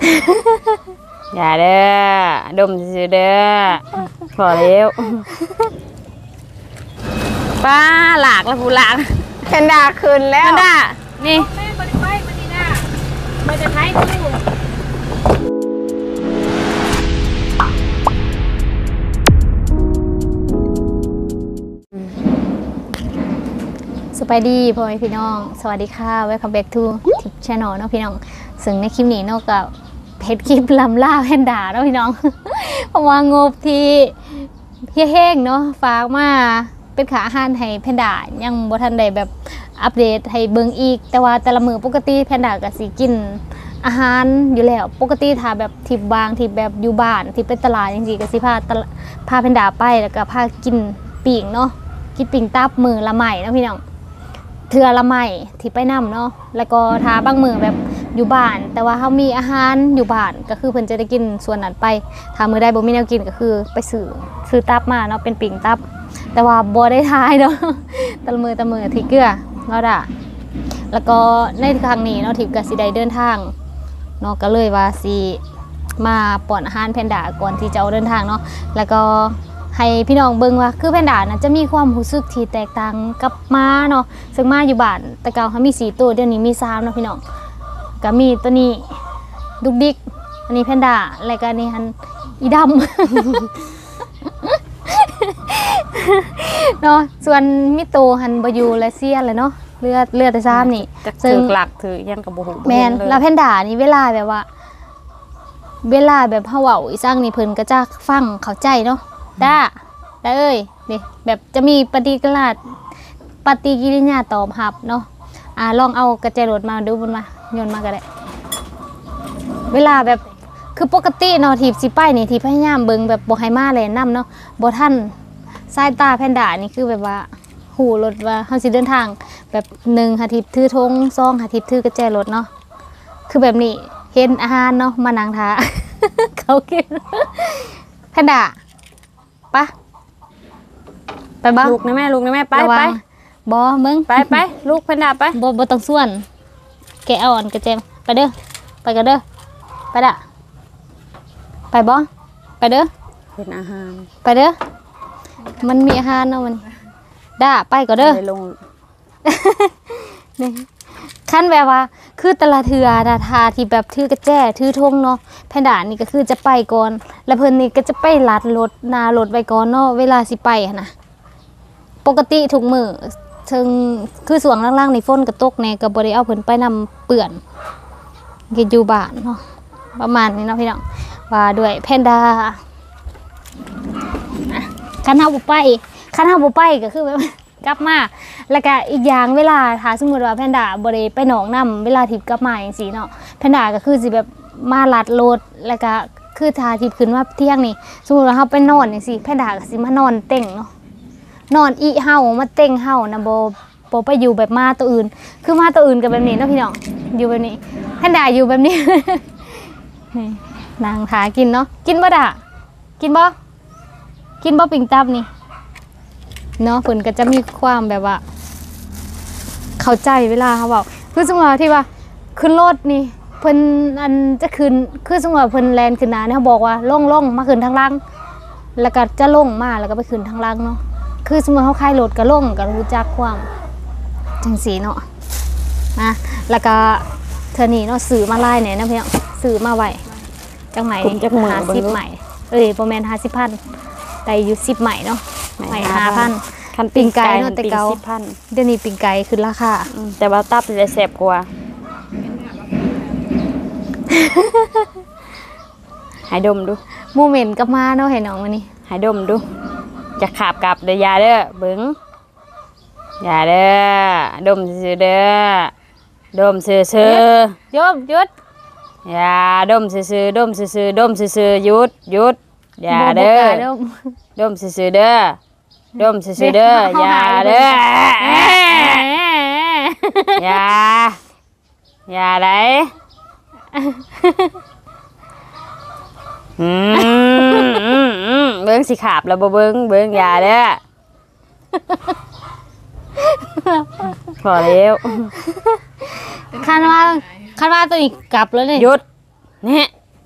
อย่าเด้อดมซื่อเด้อพอแล้วป้าหลากแล้วผู้หลากแพนด้าคืนแล้วแพนด้านี่แม่บริไฟมันนี่นะมันจะใช้ตู้สบายดีพ่อแม่พี่น้องสวัสดีค่ะ Welcome back to Tip Channel เนาะพี่น้องซึ่งในคลิปนี้เนาะกับเพจคลิปลำล่าแพนด้าเนาะพี่น้องเพราะว่างบที่เฮี้ยแห้งเนาะฝากมาเป็นขาอาหารให้แพนด้ายังบ่ทันได้แบบอัปเดตให้เบิ่งอีกแต่ว่าแต่ละมื้อปกติแพนด้าก็สิกินอาหารอยู่แล้วปกติถ้าแบบทิปบางทิปแบบอยู่บ้านทิปไปตลาดจังซี่ก็สิพาแพนด้าไปแล้วก็พากินปิ้งเนาะกินปิ้งตับมื้อละไม้เนาะพี่น้องเทือละไม้ที่ไปนำเนาะแล้วก็ถ้าบางมื้อแบบอยู่บ้านแต่ว่าเขามีอาหารอยู่บ้านก็คือเพิ่นจะได้กินส่วนนั้นไปถ้ามื้อใดบ่มีแนวกินก็คือไปซื้อตับมาเนาะเป็นปิ้งตับแต่ว่าบ่ได้ทายเนาะตะมือที่เกลือเนาะด่ะแล้วก็ในครั้งนี้เนาะทิพย์ก็สิได้เดินทางเนาะก็เลยว่าสิมาป้อนอาหารแพนด้าก่อนที่จะเดินทางเนาะแล้วก็ให้พี่น้องเบิ่งว่าคือแพนด้านะจะมีความรู้สึกที่แตกต่างกับม้าเนาะซึ่งม้าอยู่บ้านแต่เก่าเขามี4ตัวเดี๋ยวนี้มี3เนาะพี่น้องก็มีตัวนี้ดุกดิกอันนี้แพนด้าแล้วก็อันนี้หันอีดำ เนาะส่วนมิโตหันบอยู่และเซียนเลยเนาะเลือดแต่ซ้ำนี่ถือหลักถือยังกับบุหุแมนแล้วแพนด้านี่เวลาแบบว่าเวลาแบบเฮาเว้าอีสร้างนี่เพิ่นก็จะฟังเข้าใจเนาะด้าเอ้ยนี่แบบจะมีปฏิกิริยาตอบรับเนาะลองเอากระจายรถมาดูบนมาโยนมาก็ได้เวลาแบบคือปกติเนาะทีบสิไปนี่ทีพยายามเบิ่งแบบบ่ให้มาเลยนำเนาะบ่ทันสายตาแพนด้านี่คือแบบว่าหูรถว่าเฮาสิเดินทางแบบ1หาทิพถือธง2หาทิพถือกระจายรถเนาะคือแบบนี้เห็นอาหารเนาะมานั่งทา เขากินแพนด้าปะไปบ้าลูกนะแม่ไปบ่มึงไปลูกแพนด้าไปบ่ต้องส่วนแกเอาอ่อนกระเจมไปเด้อไปกันเด้อไปด่ะไปบ่ไปเด้อเห็นอาหารไปเด้อมันมีอาหารเนาะมันด่าไปก็เด้อลงนี่ขั้นแบบว่าคือตลาดเถื่อดาทาที่แบบถือกระแจถือธงเนาะแพนด้านี่ก็คือจะไปก่อนแล้วเพิ่นนี่ก็จะไปลัดรถนารถไว้ก่อนเนาะเวลาสิไปนะปกติทุกมื้อถึงคือส่วงล่างๆนี่ฝนก็ตกแน่ก็บ่ได้เอาเพิ่นไปนำเปื้อนก็อยู่บ้านเนาะประมาณนี้เนาะพี่น้องว่าด้วยแพนด้าคันเฮาบ่ไปก็คือแบบกลับมาแล้วก็อีกอย่างเวลาถ้าสมมุติว่าแพนด้าบ่ได้ไปหนองน้ำเวลาทิพย์กลับมาจังซี่เนาะแพนด้าก็คือสิแบบมาลัดรถแล้วก็คือถ้าทิพย์ขึ้นมาเที่ยงนี่สมมุติว่าเฮาไปนอนจังซี่แพนด้าก็สิมานอนเต็งเนาะนอนอีเฮามาเต็งเฮานะบ่ไปอยู่แบบมาตัวอื่นคือมาตัวอื่นก็แบบนี้เนาะพี่น้องอยู่แบบนี้แพนด้าอยู่แบบนี้ นางทากินเนาะกินบ่ด่ากินบ่ปิ่งตับนี่เนาะเพิ่นก็จะมีความแบบว่าเข้าใจเวลาเขาบอกคือสมมติว่าที่ว่าขึ้นรถนี่เพิ่นอันจะขึ้นคือสมมติว่าเพิ่นแลนขึ้นหน้าเนี่ยเขาบอกว่าลงมาขึ้นทางล่างแล้วก็จะลงมาแล้วก็ไปขึ้นทางล่างเนาะคือสมมติเขาคลายรถก็ลงก็รู้จักความจังสีเนาะนะแล้วก็เธอนี่เนาะซื้อมาลายเนี่ยนะพี่น้องซื้อมาไว้จังไหม50 ใหม่ประมาณ50,000ได้อยู่10 ใหม่เนาะใหม่5,000 คันปิ่งไก่เนาะแต่เก่าเดี๋ยวนี้ปิ่งไก่ขึ้นราคาแต่ว่าตับจะแซ่บกว่าหายดมดูโมเมนต์กับมาเนาะเห็นน้องวันนี้หายดมดูจะขาบกลับเด้อยาเด้อเบิ้งยาเด้อดมซื่อเด้อดมซื่อหยุดยาดมซื่อดมซื่อหยุดยาเด้อดมซื่อเด้อดมซื่อเด้อยาเด้อยาไหนเบิ้งสิขาบแล้วบ่เบิ้งยาเด้อพอแล้วคันว่าตัวนี้กลับแล้วนี่หยุดเนี่ย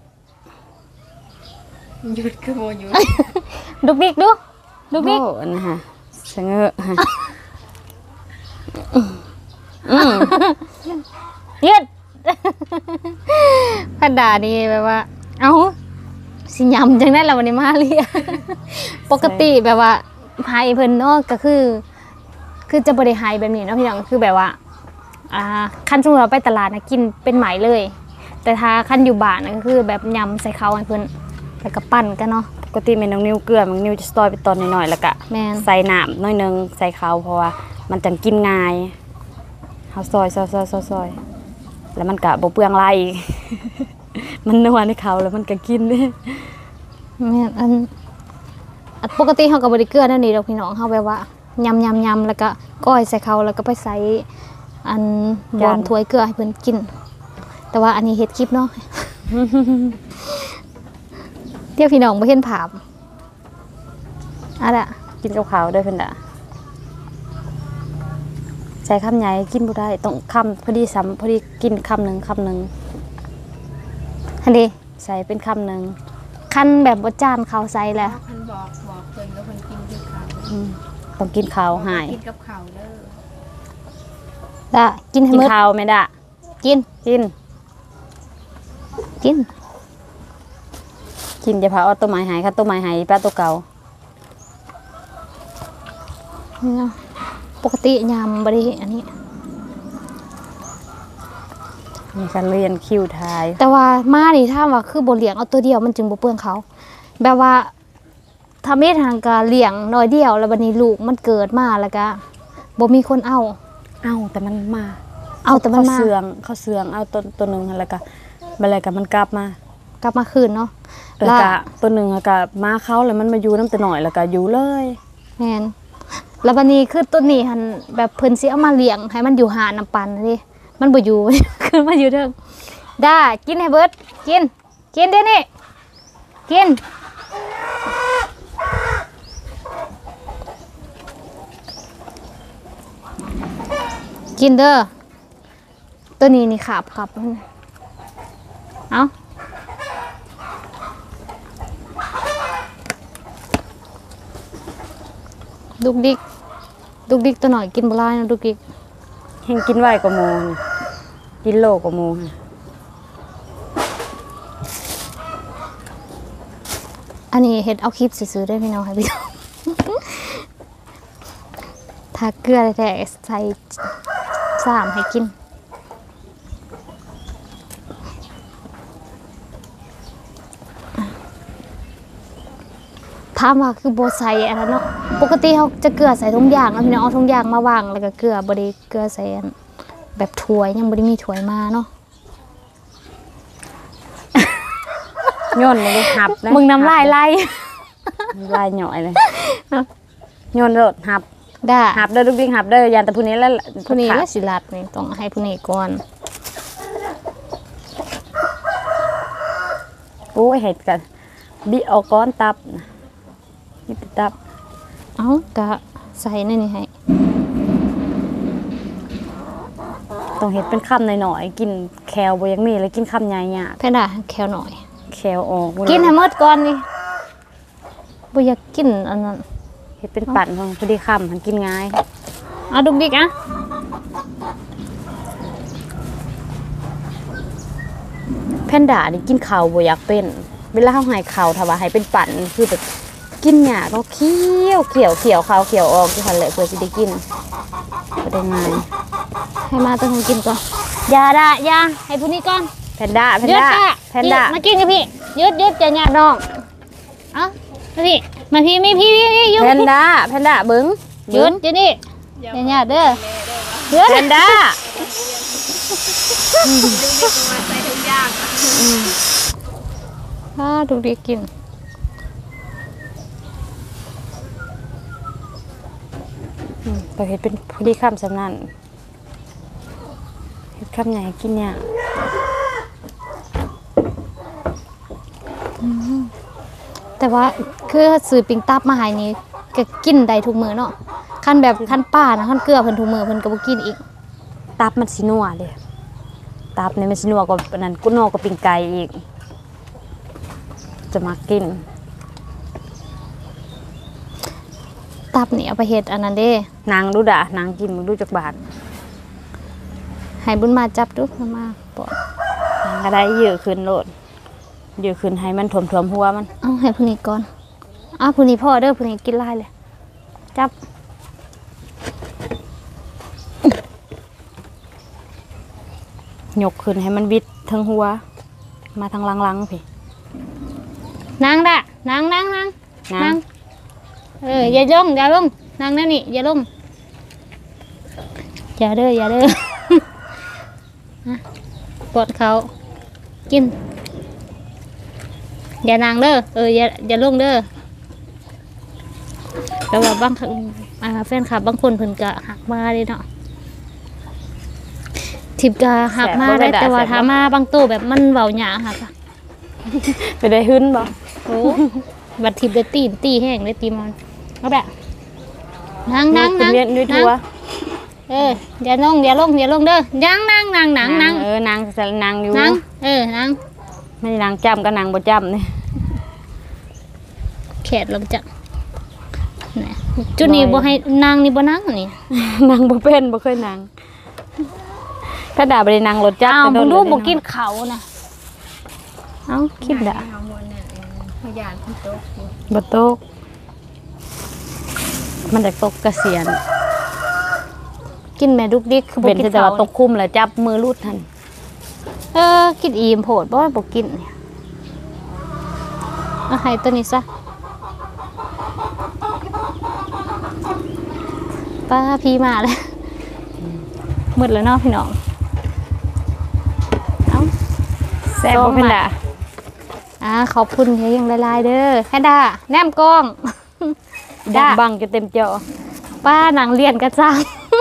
หยุดคือโมหยุดดุกดิกดูดุกดิกโอ้อันนะฮะเสงอฮะยืดพันดานี่แบบว่าเอ้าสิยำจังได้ละวันนี้มาเรีย ปกติแบบว่าไฮเพิ่นเนาะก็คือจะบริไฮแบบนี้เนาะพี่น้องคือแบบว่าขั้นสมมติเราไปตลาดนะกินเป็นไหมเลย แต่ถ้าขั้นอยู่บ้านนะก็คือแบบยำใส่เขาให้เพิ่นแล้วก็ปั่นกันเนาะปกติแม่น้องนิวเกลือน้องนิวจะซอยเป็นตอนน้อยๆแล้วก็แม่นใส่น้ำน้อยนึงใส่เขาเพราะว่ามันจังกินง่ายเฮาซอยแล้วมันก็บ่เปลืองไรอีก มันนัวในเขาแล้วมันก็กินเด้แม่นอันปกติเขากับบริเกลือนั่นนี่ดอกพี่น้องเขาแบบว่ายำแล้วก็ก้อยใส่เขาแล้วก็ไปใส่อันบอมถ้วยเกลือให้เพิ่นกิน แต่ว่าอันนี้เฮ็ดคลิปเนาะ เที่ยวพี่น้องบ่เห็นภาพอะไรกินกับข้าวด้วยเพิ่นน่ะใส่คำใหญ่กินบ่ได้ต้องคำพอดีซ้ำพอดีกินคำหนึงอันนี้ใส่เป็นคำหนึงคันแบบบ่จานเขาใส่แหละพันบอกเพิ่นแล้วเพิ่นกินคือเขาต้องกินข้าวหายกินกับเขาเด้อได้กินให้กินหมดข้าวไหมด่ะกินกินกินกินจะพาเอาต้นไม้หายค่ะต้นไม้หายปลาตัวเก่านี่เนาะปกติยำบ่ได้อันนี้มีการเรียนคิวทายแต่ว่ามานี่ถ้าว่าคือบ่เลี้ยงเอาตัวเดียวมันจึงบ่เปลืองเขา แบบว่าทำเฮ็ดทางการเลี้ยงน้อยเดียวแล้วบัดนี้ลูกมันเกิดมาแล้วก็บ่มีคนเอาแต่มันมาเอาแต่มันมาเขาเสืองเอาตัวหนึ่งแล้วก็บัดอะไรกับมันกลับมากลับมาคืนเนาะแล้วก็ตัวหนึ่งแล้วก็มาเขาแล้วมันมาอยู่น้ำแต่หน่อยแล้วก็อยู่เลยแม่นแล้วบัดนี้คือตัวนี้หันแบบเพิ่นสิเอามาเลี้ยงให้มันอยู่หาน้ำปันนี่มันบ่อยู่ คือมันอยู่เด้อได้กินให้เบิดกินเดี๋ยวนี้กินเด้อตัวนี้นี่ขาบกลับเอาดุกดิกตัวหน่อยกินบ่หลายนะดุกดิกเฮงกินไหวกว่าโมงกินโลกว่าโมงอันนี้เฮ็ดเอาคลิปซื้อๆได้พี่น้องให้พี่น้อง ทาเกลือแท้ๆใส่3ให้กินถามว่าคือบ่ใส่อันนั้นเนาะปกติเขาจะเกลือใส่ทุกอย่างแล้วพี่น้องเอาทุกอย่างมาวางแล้วก็เกลือบ่ได้เกลือใส่อันแบบถ้วยยังบ่ได้มีถ้วยมาเนาะโยนเลยหับนะมึงน้ำลายไหลลายหน่อยเลยโยนรถหับได้หับเด้อลูกดิ้งหับเด้อยันแต่ผู้นี้แล้วผู้นี้แล้วสิลัดนี่ต้องให้ผู้นี้ก่อนโอ้ยเห็ดกันบิเอาก้อนตับนะนี่เป็นตับเอ้าก็ใส่ในนี่ให้ต้องเห็ดเป็นคำหน่อยๆกินแคลบ่ยังมีเลยกินคำใหญ่เนี่ยแพนด้าแควหน่อยแคลออกกินให้หมดก่อนนี่บ่อยากกินอันนั้นเห็ดเป็นปั่นพอดีคำมันกินง่ายเอาดุกดิกอ่ะแพนด้านี่กินข้าวบ่อยากเป็นเวลาเขาใหายข้าวถ้าว่าให้เป็นปั่นคือแบบกินหยาก็เคี้ยวข้าวเคี้ยวออกที่ทันแหละเพื่อสิได้กินบ่ได้ง่ายให้มาต้องกินก่อนอย่าด่าอย่าให้ผู้นี้ก่อนแพนด้าหยุดค่ะแพนด้ามากินกับพี่หยุดจะหยาดน้องเอ้ามาพี่หยุดแพนด้าเบิ้งหยุดเดี๋ยวนี้อย่าหยาดเด้อหยุดแพนด้ามาใส่ทุกอย่างดุกดิกกินเราเห็ดเป็นพอดีคำสำนันเห็ดคำใหญ่กินเนี่ยแต่ว่าคือซื้อปิงตับมาให้นี่ก็กินได้ทุกมื้อเนาะคันแบบคันป้านะคันเกลือเพิ่นทุกมื้อเพิ่นก็บ่กินอีกตับมันสินัวเลยตับนี่มันสินัวกว่าอันนั้นกุนโนกับปิ้งไก่อีกจะมากินตับนี่เอาไปเฮ็ดอันนั้นเด้นางดูด่ะนางกินมึงดูจักบาทให้บุญมาจับดูมาปอดนางก็ได้เยอะขึ้นโลดเยอะขึ้นให้มันถ่วมๆหัวมันเอาให้ผู้นี้ก่อนผู้นี้พ่อเด้อผู้นี้กินหลายเลยจับยกขึ้นให้มันบิดทั้งหัว มาทางหลังๆพี่นั่งด่ะนั่งนางอย่าลงนั่งนั่นนี่อย่าลงอย่าเด้อ ปอดเขากินอย่านั่งเด้ออย่าลงเด้อแต่ว่าบางแฟนคลับบางคนเพิ่นก็หักมาเลยเนาะทิพย์ก็หักมาได้แต่ว่าถ้ามาบางโตแบบมันเว้าหยาหักอะไปได้หึ้นบ่โอ้บัดทิพย์ได้ตีแห้งได้ตีมันเอาแบบนั่งเวียนด้วยทัวอย่าลงเด้อยังนั่งนางจะนางอยู่นั่งไม่ได้นางจ้ำก็นางบ่จ้ำนี่แขดลงจักจุดนี้บ่ให้นางนี่บ่นั่งนี่นางบ่เป็นบ่เคยนางถ้าด่าไปนางรถจักรบ่ดูบ่กินเขานะเอาคิดด่าเอาหมดเนี่ยพยานที่โต๊ะบ่ตกมันจะตกเกษียณกินแม่ดุกดิกคือบ่เป็นกินแต่เขาว่าตกคุ้มแล้วจับมือรูดทันกินอิ่มโพดบ่กินเนี่ยเอาให้ตัวนี้ซะป้าพี่มาแล้วมืดแล้วเนาะพี่น้องเอ้าแซ่บบ่เป็นด่าขอบคุณเฮียยังหลายๆเด้อแค่ด่าแนมกล้องดังบังจะเต็มจอป้าหนังเรียนกระจ้าง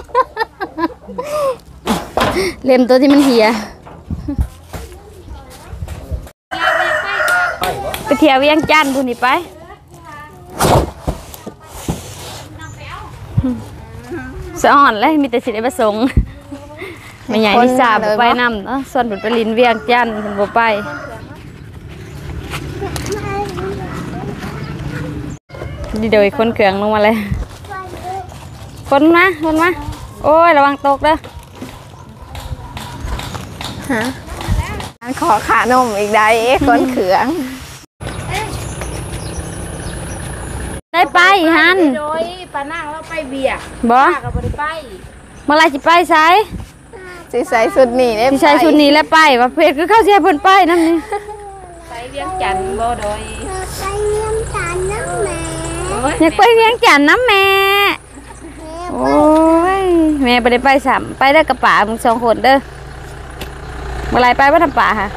เล่มตัวที่มันเหี่ยไปเที่ยวเวียงจันทน์พุ่นนี่ไปสะอ่อนเลยมีแต่สิได้ประสงค์แม่ใหญ่ที่สาบ่ไปนำเนาะส่วนเพิ่นไปลินเวียงจันทน์เพิ่นบ่ไปดีโดยคนเขืองลงมาเลยคนมาโอ้ยระวังตกเด้อขอขานมอีกได้คนเขืองได้ไปฮันโดยปานั่งแล้วไปเบียร์บ่ก็บ่ได้ไปเมื่อไรสิไปไสสิใส่สุดนี่ได้สิใส่ชุดนี้แล้วไปว่าเพจคือเข้าสิให้เพิ่นไปนำนี่ไปเวียงจันทน์บ่โดยไปเลี้ยงจานน้ำแม่อยากไปเวียงจันทน์นำแม่โอ้ยแม่บ่ได้ไปซ้ำไปเด้อกับป๋ามึง2คนเด้อเมื่อไรไปบ่ทำป๋าค่ะ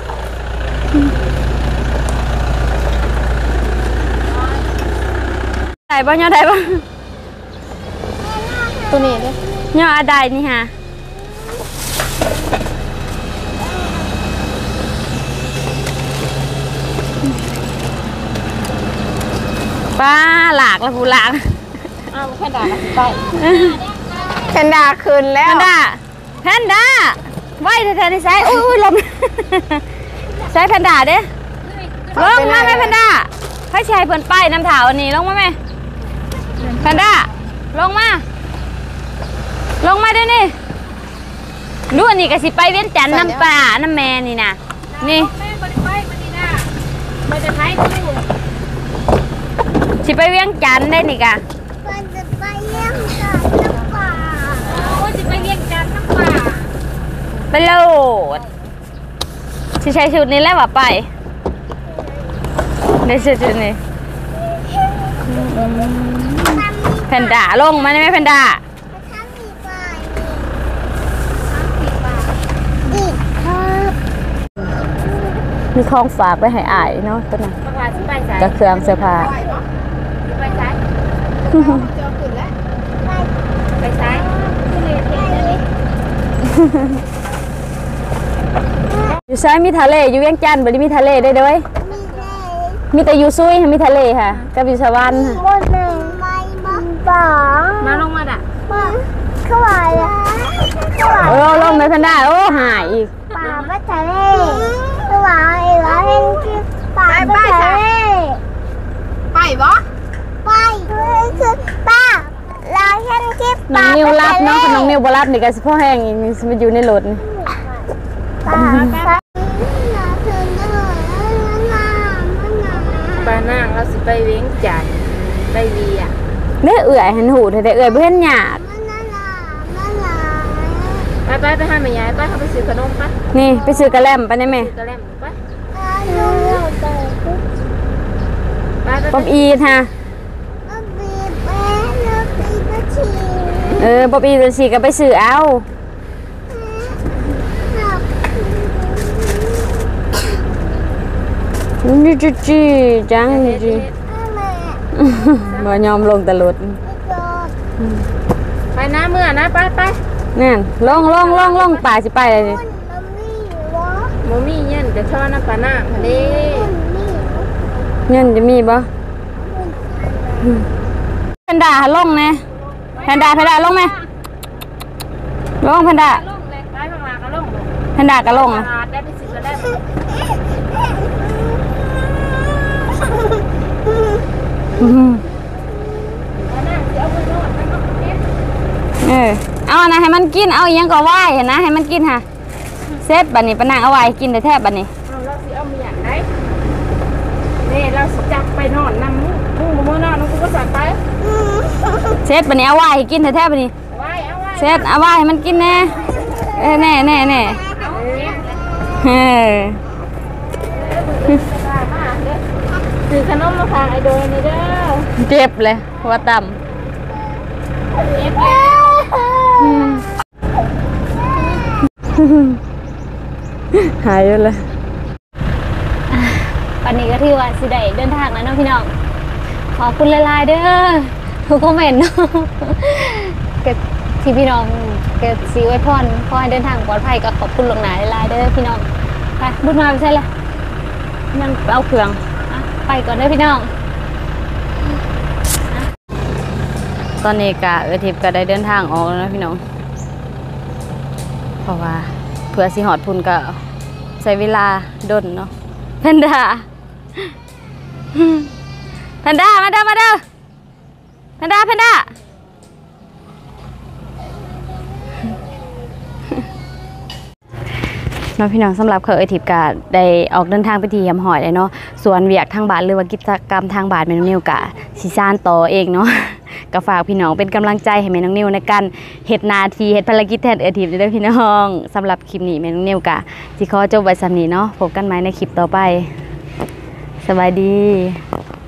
ได้บ่ย่อได้บ่ตัวนี้เด้อย่อได้นี่ฮะป้าหลากแล้วผู้หลากแค่ด่าไปแค่ด่าคืนแล้วแพนด้าไว้แท้ๆนี่ใส่อุ้ยลมใส่แพนด้าเด้ลงมาแม่แพนด้าให้ชายเพิ่นไปน้ำถาวอันนี้ลงมาแม่แพนด้าลงมาเดี๋ยวนี้ดูอันนี้ก็สิไปเวียนจันทน์น้ำป่าน้ำแม่นี่นะนี่แม่บ่ได้ไปมานี่นะบ่ได้ไปดูสิไปเวียงจันทน์ได้นี่กะก็จะไปเลี้ยงจานน้ำปลาโอ้สิไปเวียงจันทน์น้ำป่าไปโลดสิใช้ชุดนี้แล้วว่าไปได้ชุดนี้แพนด้าลงมาได้ไหมแพนด้าทำมีปลาอีกครับมีของฝากไปให้อายเนาะตัวนั้นประกาศสิไปไสกับเครื่องเสื้อผ้าไปไสเจอขึ้นแล้วไปไสขึ้นเลยเที่ยวเลยอยู่ซ้ายมีทะเลอยู่เวียงจันทน์บ่ได้มีทะเลได้ด้วยมีเลยมีแต่อยู่ซุยมีทะเลค่ะกับอยู่สวรรค์ค่ะบนหนึ่งไม่บ้องป๋ามาลงมาด่ะมาเข้าไปเลยเข้าไปโอ้ลงไปแพนด้าโอ้หายอีกมาทะเลว่าเห็นที่ป่ามาทะเลไปบ่ไปคือป้าเราเห็นที่น้อป่างนิวรับเนาะถ้าน้องนิวบ่รับนี่ก็สิพ่อแห้งอีกนี่สิมาอยู่ในรถนี่ป่าเราถึงได้ป้านางเราสิไปเวียงจันทน์ไปเวียเด้อเอื่อยหันหูแต่เอื่อยบ่เห็นหยาดไปหาแม่ยายไปเขาไปซื้อขนมไปนี่ไปซื้อกระแลมไปได้ไหมซื้อกระแลมไปป๊อบอีฮะป๊อบอีตัวสีก็ไปซื้อเอานี่จีจังนี่จีบ่ยอมลงตลอดไปนะเมื่อนะไปนั่นลงป่าสิไปเลยนี่โมมี่เงี้ยจะชอบน้ำปลาหน้าทะเลเงินจะมีบ่แพนด้าลงแน่แพนด้าลงไหมลงแพนด้าลงเลยไปข้างหลังก็ลงแพนด้าก็ลงตนะลาดได้ไปซื้อกระแลมปลาหน้าสิเอาไปโน่นไปโน่นเอ๊ะเอานะให้มันกินเอาอีหยังก็ไหวเห็นนะให้มันกินค่ะเซฟบัดนี้ปะนางเอาไว้กินแต่แทบบัดนี้เอาเราสิเอาเมียไหนนี่เราสิจับไปนอนนำมึงบ่มื้อนอนกูก็สั่งไปเซฟบัดนี้เอาไว้ให้กินแต่แทบบัดนี้ไว้เอาไว้เซฟเอาไว้ให้มันกินแน่แน่เอาเก็บเลย ถือขนมมาฝากไอโดยนี่เด้อเจ็บเลยหัวต่เก็บแล้วำหายอยู่เลยวันนี้ก็ถือว่าสิได้เดินทางแล้วเนาะพี่น้องขอบคุณหลายๆเด้อทุกคอมเมนต์เนาะก็ที่พี่น้องก็สิอวยพรขอให้เดินทางปลอดภัยก็ขอบคุณหลวงหนาหลายๆเด้อพี่น้องไปบุญมาไปใช่เลยมันเอาเครื่องอ่ะไปก่อนเด้อพี่น้องตอนนี้กะทิพย์ก็ได้เดินทางออกแล้วนะพี่น้องเพราะว่าเพื่อสิหอดพุ่นก็ใช้เวลาดนเนาะแพนด้ามาเด้อแพนด้าน้องพี่น้องสำหรับเขาทิพย์ก็ได้ออกเดินทางไปที่ยำหอยเลยเนาะส่วนเวียกทางบ้านหรือว่ากิจกรรมทางบ้านแม่น้องนิวกะสิซ่านต่อเองเนาะ ก็ฝากพี่น้องเป็นกำลังใจให้แม่น้องนิวในการเฮ็ดหน้าที่เฮ็ดภารกิจแทนทิพย์เด้อพี่น้องสำหรับคลิปนี้แม่น้องนิวกะสิขอจบไว้สำนี้เนาะพบกันใหม่ในคลิปต่อไปสวัสดี